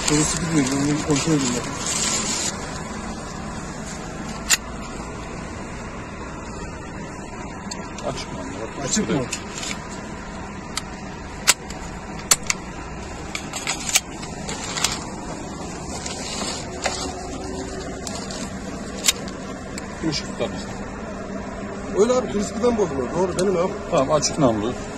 Orası gidiyor. Onu bir kontrol edin bakın. Açık mı? Açık mı? Işık tabii. Öyle abi, turistinden bozulur. Doğru, benim abi. Tamam, açık namlu.